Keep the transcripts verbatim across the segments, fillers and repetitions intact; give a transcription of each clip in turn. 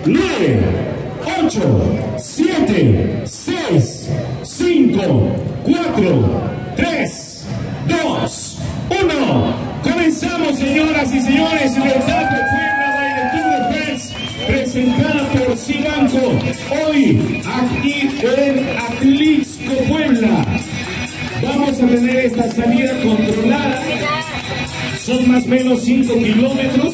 nueve, ocho, siete, seis, cinco, cuatro, tres, dos, uno. Comenzamos, señoras y señores, Libertad de Puebla, Baile Tour de France, presentada por Cibanco, hoy aquí en Atlixco, Puebla. Vamos a tener esta salida controlada, son más o menos cinco kilómetros,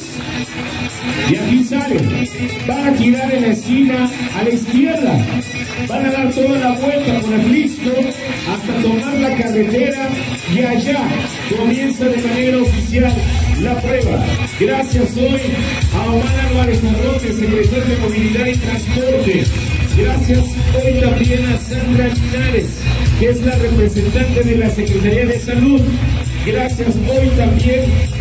y aquí salen, van a girar en la esquina a la izquierda, van a dar toda la vuelta por Atlixco hasta tomar la carretera, y allá comienza de manera oficial la prueba. Gracias hoy a Omar Álvarez Arrote, secretario de Movilidad y Transporte. Gracias hoy también a Sandra Linares, que es la representante de la Secretaría de Salud. Gracias hoy también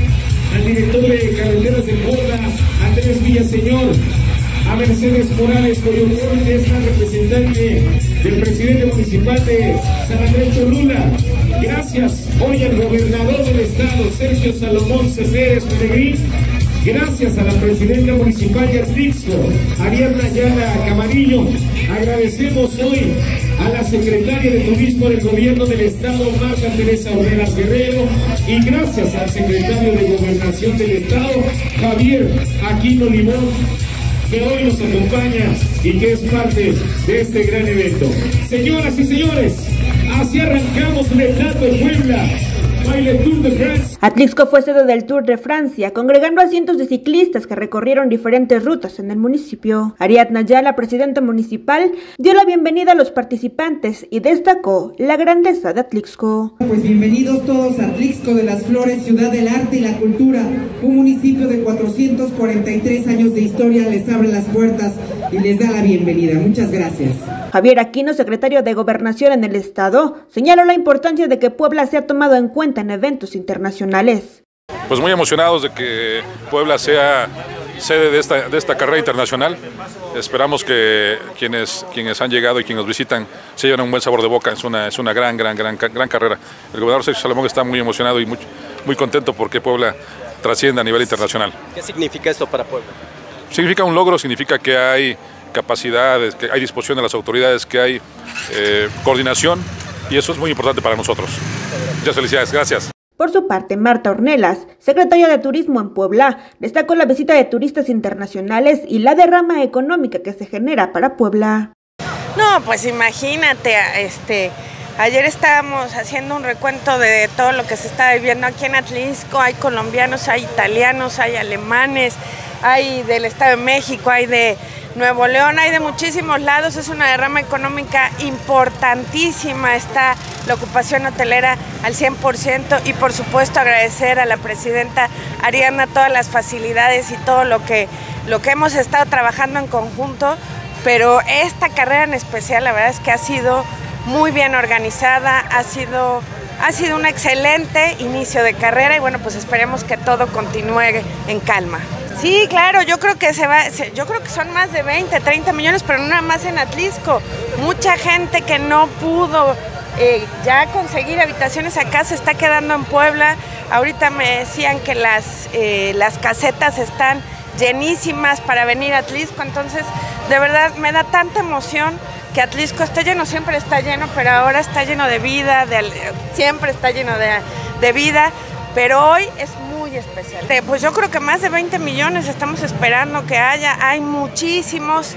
al director de Carreteras de Puebla, Andrés Villaseñor, a Mercedes Morales Coyoacán, que es la representante del presidente municipal de San Andrés Cholula. Gracias hoy al gobernador del estado, Sergio Salomón Ceferes Peregrín. Gracias a la presidenta municipal de Atlixco, Ariadna Ayala Camarillo. Agradecemos hoy a la secretaria de Turismo del Gobierno del Estado, Marta Teresa Ornelas Guerrero, y gracias al secretario de Gobernación del Estado, Javier Aquino Limón, que hoy nos acompaña y que es parte de este gran evento. Señoras y señores, así arrancamos Libertad de Puebla, Baile Tour de France. Atlixco fue sede del Tour de Francia, congregando a cientos de ciclistas que recorrieron diferentes rutas en el municipio. Ariadna Ayala, presidenta municipal, dio la bienvenida a los participantes y destacó la grandeza de Atlixco. Pues bienvenidos todos a Atlixco de las Flores, ciudad del arte y la cultura. Un municipio de cuatrocientos cuarenta y tres años de historia les abre las puertas y les da la bienvenida. Muchas gracias. Javier Aquino, secretario de Gobernación en el estado, señaló la importancia de que Puebla sea tomado en cuenta en eventos internacionales. Pues muy emocionados de que Puebla sea sede de esta, de esta carrera internacional. Esperamos que quienes, quienes han llegado y quienes nos visitan se lleven un buen sabor de boca. Es una, es una gran, gran, gran, gran carrera. El gobernador Sergio Salomón está muy emocionado y muy, muy contento porque Puebla trasciende a nivel internacional. ¿Qué significa esto para Puebla? Significa un logro, significa que hay capacidades, que hay disposición de las autoridades, que hay eh, coordinación, y eso es muy importante para nosotros. Muchas felicidades, gracias. Por su parte, Marta Ornelas, secretaria de Turismo en Puebla, destacó la visita de turistas internacionales y la derrama económica que se genera para Puebla. No, pues imagínate, este, ayer estábamos haciendo un recuento de todo lo que se está viviendo aquí en Atlixco. Hay colombianos, hay italianos, hay alemanes, hay del Estado de México, hay de Nuevo León, hay de muchísimos lados. Es una derrama económica importantísima, está la ocupación hotelera al cien por ciento, y por supuesto agradecer a la presidenta Ariadna todas las facilidades y todo lo que, lo que hemos estado trabajando en conjunto, pero esta carrera en especial la verdad es que ha sido muy bien organizada, ha sido, ha sido un excelente inicio de carrera, y bueno, pues esperemos que todo continúe en calma. Sí, claro, yo creo que se va, yo creo que son más de veinte, treinta millones, pero no nada más en Atlixco. Mucha gente que no pudo eh, ya conseguir habitaciones acá se está quedando en Puebla. Ahorita me decían que las, eh, las casetas están llenísimas para venir a Atlixco, entonces de verdad me da tanta emoción que Atlixco esté lleno. Siempre está lleno, pero ahora está lleno de vida, de, siempre está lleno de, de vida, pero hoy es muy especial. Pues yo creo que más de veinte millones estamos esperando que haya. Hay muchísimos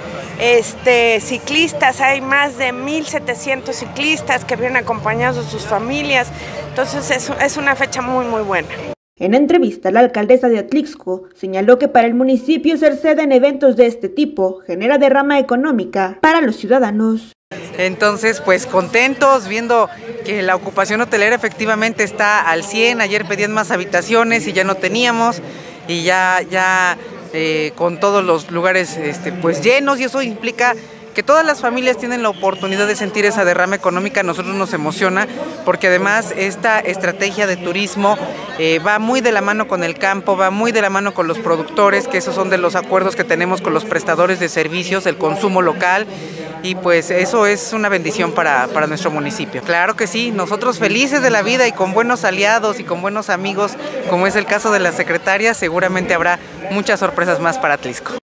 este, ciclistas, hay más de mil setecientos ciclistas que vienen acompañados de sus familias, entonces es, es una fecha muy muy buena. En entrevista, la alcaldesa de Atlixco señaló que para el municipio ser sede en eventos de este tipo genera derrama económica para los ciudadanos. Entonces, pues contentos viendo que la ocupación hotelera efectivamente está al cien. Ayer pedían más habitaciones y ya no teníamos, y ya, ya eh, con todos los lugares este, pues llenos, y eso implica que todas las familias tienen la oportunidad de sentir esa derrama económica. A nosotros nos emociona porque además esta estrategia de turismo eh, va muy de la mano con el campo, va muy de la mano con los productores, que esos son de los acuerdos que tenemos con los prestadores de servicios, el consumo local, y pues eso es una bendición para, para nuestro municipio. Claro que sí, nosotros felices de la vida y con buenos aliados y con buenos amigos, como es el caso de la secretaria, seguramente habrá muchas sorpresas más para Atlixco.